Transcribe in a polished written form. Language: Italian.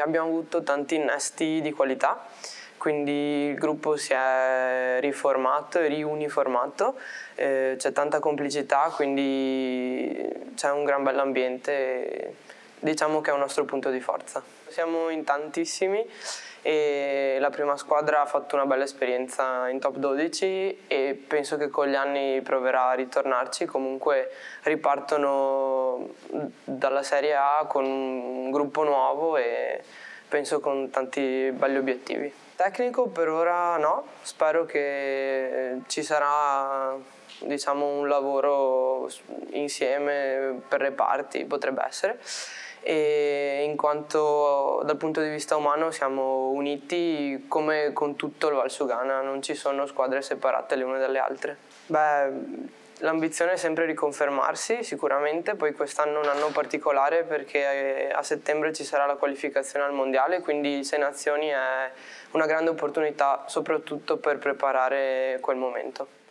abbiamo avuto tanti innesti di qualità, quindi il gruppo si è riformato e riuniformato, c'è tanta complicità, quindi c'è un gran bell'ambiente e diciamo che è un nostro punto di forza. Siamo in tantissimi e la prima squadra ha fatto una bella esperienza in top 12 e penso che con gli anni proverà a ritornarci. Comunque ripartono dalla Serie A con un gruppo nuovo e penso con tanti belli obiettivi. Tecnico per ora no, spero che ci sarà, diciamo, un lavoro insieme per le parti, potrebbe essere, e in quanto dal punto di vista umano siamo uniti come con tutto il Valsugana, non ci sono squadre separate le une dalle altre. L'ambizione è sempre riconfermarsi sicuramente, poi quest'anno è un anno particolare perché a settembre ci sarà la qualificazione al mondiale, quindi 6 nazioni è una grande opportunità soprattutto per preparare quel momento.